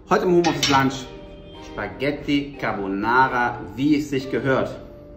Heute im Homeoffice Lunch Spaghetti Carbonara, wie es sich gehört.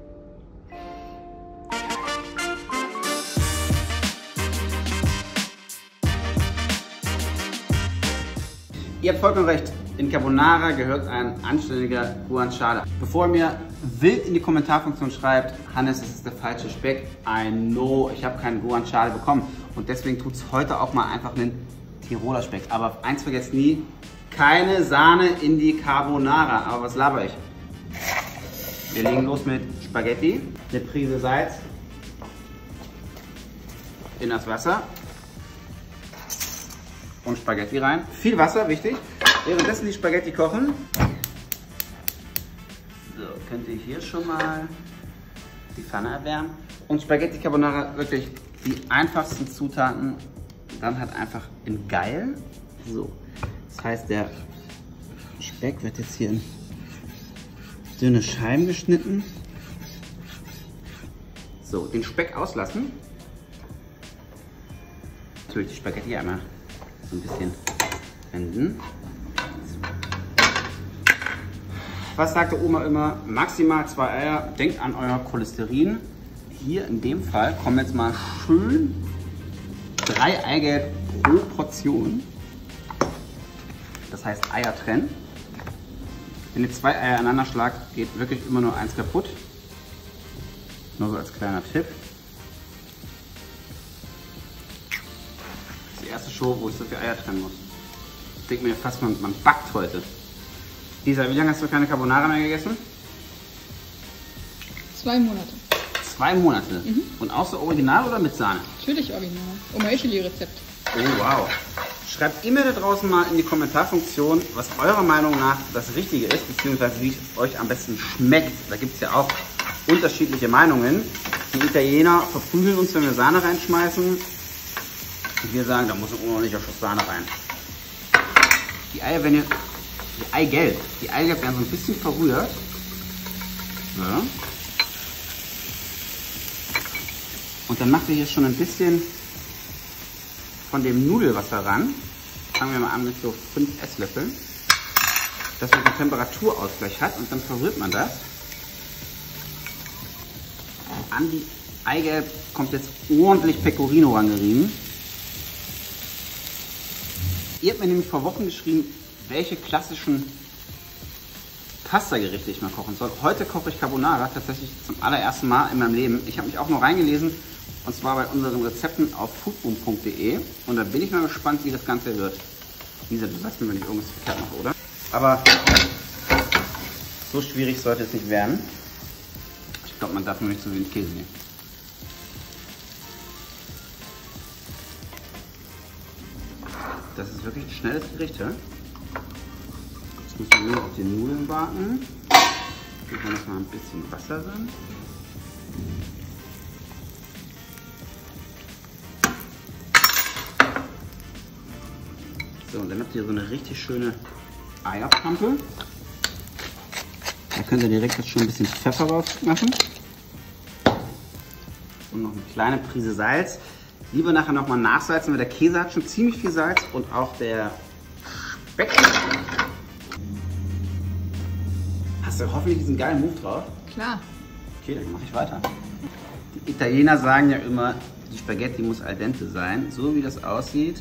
Ihr habt vollkommen recht, in Carbonara gehört ein anständiger Guanciale. Bevor ihr mir wild in die Kommentarfunktion schreibt, Hannes, das ist der falsche Speck, I know, ich habe keinen Guanciale bekommen. Und deswegen tut es heute auch mal einfach einen Tiroler Speck. Aber eins vergesst nie, keine Sahne in die Carbonara. Aber was laber ich? Wir legen los mit Spaghetti, eine Prise Salz in das Wasser und Spaghetti rein. Viel Wasser, wichtig. Währenddessen die Spaghetti kochen. So, könnt ihr hier schon mal die Pfanne erwärmen. Und Spaghetti Carbonara, wirklich die einfachsten Zutaten. Dann halt einfach in geil. So, das heißt, der Speck wird jetzt hier in dünne Scheiben geschnitten. So, den Speck auslassen. Natürlich die Spaghetti einmal so ein bisschen wenden. Was sagte Oma immer? Maximal 2 Eier. Denkt an euer Cholesterin. Hier in dem Fall kommen jetzt mal schön 3 Eigelb pro Portion. Das heißt Eier trennen. Wenn ihr 2 Eier aneinander schlagt, geht wirklich immer nur eins kaputt. Nur so als kleiner Tipp. Das ist die erste Show, wo ich so viele Eier trennen muss. Ich denke mir fast, man backt heute. Lisa, wie lange hast du keine Carbonara mehr gegessen? 2 Monate. 2 Monate? Mhm. Und auch so original oder mit Sahne? Natürlich original. Oma Ischeli-Rezept. Oh wow. Schreibt immer da draußen mal in die Kommentarfunktion, was eurer Meinung nach das Richtige ist, beziehungsweise wie es euch am besten schmeckt. Da gibt es ja auch unterschiedliche Meinungen. Die Italiener verprügeln uns, wenn wir Sahne reinschmeißen. Und wir sagen, da muss ein ordentlicher Schuss Sahne rein. Die Eier, wenn ihr... Die Eigelb. Die Eigelb werden so ein bisschen verrührt. Ja. Und dann macht ihr hier schon ein bisschen von dem Nudelwasser ran. Fangen wir mal an mit so 5 Esslöffeln. Dass man einen Temperaturausgleich hat und dann verrührt man das. An die Eigelb kommt jetzt ordentlich Pecorino rangerieben. Ihr habt mir nämlich vor Wochen geschrieben, welche klassischen Pasta-Gerichte ich mal kochen soll. Heute koche ich Carbonara tatsächlich zum allerersten Mal in meinem Leben. Ich habe mich auch noch reingelesen, und zwar bei unseren Rezepten auf foodboom.de, und da bin ich mal gespannt, wie das Ganze wird. Lisa, du sagst mir, wenn ich irgendwas verkehrt mache, oder? Aber so schwierig sollte es nicht werden. Ich glaube, man darf nur nicht so wenig Käse nehmen. Das ist wirklich ein schnelles Gericht, ja? Jetzt müssen wir nur auf die Nudeln warten. Hier kann noch mal ein bisschen Wasser rein. So, und dann habt ihr so eine richtig schöne Eierpampe. Da könnt ihr direkt jetzt schon ein bisschen Pfeffer drauf machen. Und noch eine kleine Prise Salz. Lieber nachher nochmal nachsalzen, weil der Käse hat schon ziemlich viel Salz und auch der Speck. Hast du hoffentlich diesen geilen Move drauf? Klar. Okay, dann mache ich weiter. Die Italiener sagen ja immer, die Spaghetti muss al dente sein. So wie das aussieht.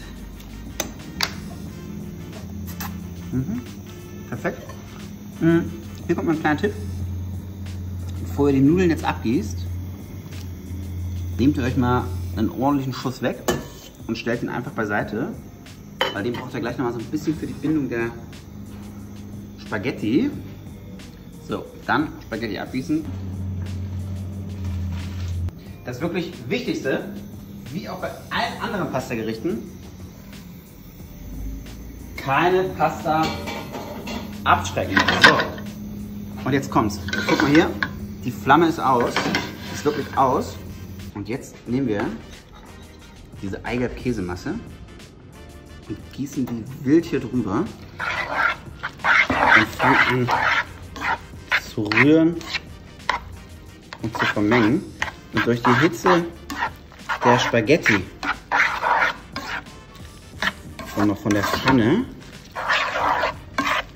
Perfekt. Hier kommt mal ein kleiner Tipp. Bevor ihr die Nudeln jetzt abgießt, nehmt ihr euch mal einen ordentlichen Schuss weg und stellt ihn einfach beiseite, weil den braucht ihr gleich noch mal so ein bisschen für die Bindung der Spaghetti. So, dann Spaghetti abgießen. Das wirklich Wichtigste, wie auch bei allen anderen Pasta-Gerichten, keine Pasta abschrecken. So, und jetzt kommt's. Guck mal hier, die Flamme ist aus, ist wirklich aus. Und jetzt nehmen wir diese Eigelb-Käsemasse und gießen die wild hier drüber und fangen an zu rühren und zu vermengen. Und durch die Hitze der Spaghetti und noch von der Pfanne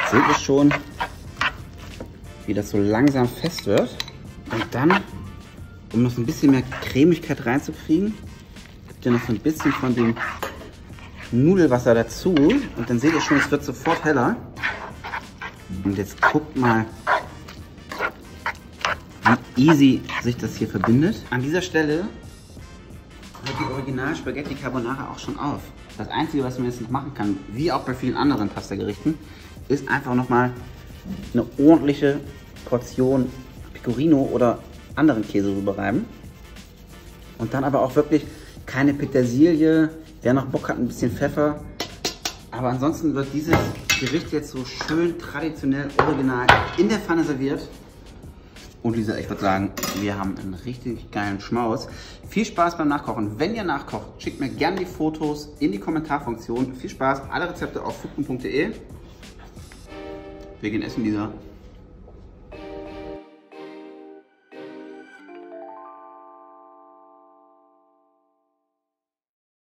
seht ihr schon, wie das so langsam fest wird. Und dann, um noch so ein bisschen mehr Cremigkeit reinzukriegen, habt ihr noch so ein bisschen von dem Nudelwasser dazu. Und dann seht ihr schon, es wird sofort heller. Und jetzt guckt mal, wie easy sich das hier verbindet. An dieser Stelle hört die Original Spaghetti Carbonara auch schon auf. Das Einzige, was man jetzt noch machen kann, wie auch bei vielen anderen Pasta-Gerichten, ist einfach nochmal eine ordentliche Portion Pecorino oder anderen Käse rüberreiben. Und dann aber auch wirklich keine Petersilie. Wer noch Bock hat, ein bisschen Pfeffer. Aber ansonsten wird dieses Gericht jetzt so schön traditionell, original in der Pfanne serviert. Und Lisa, ich würde sagen, wir haben einen richtig geilen Schmaus. Viel Spaß beim Nachkochen. Wenn ihr nachkocht, schickt mir gerne die Fotos in die Kommentarfunktion. Viel Spaß, alle Rezepte auf foodboom.de. Wir gehen essen, Lisa.